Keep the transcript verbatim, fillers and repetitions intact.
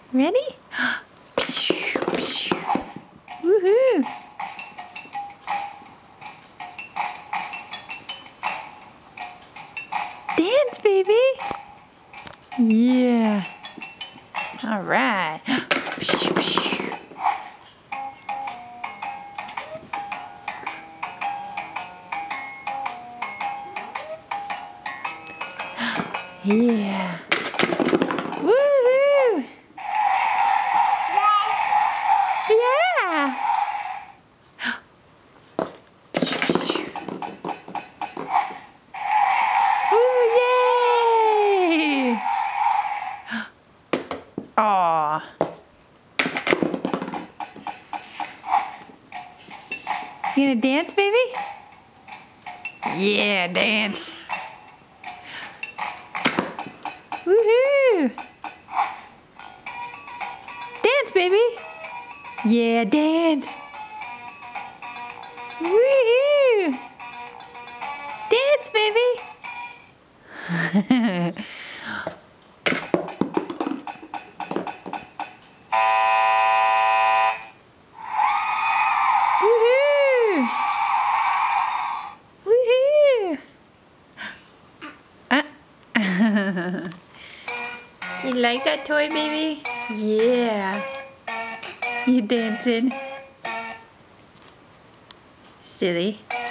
Ready? Woohoo! Dance, baby! Yeah. All right. Yeah. Woohoo! Yeah. Woo, yay! Aw. You gonna dance, baby? Yeah, dance. Woohoo! Dance, baby. Yeah, dance. Woohoo! Dance, baby. Woohoo! Woohoo! Uh. You like that toy, baby? Yeah. You dancing? Silly.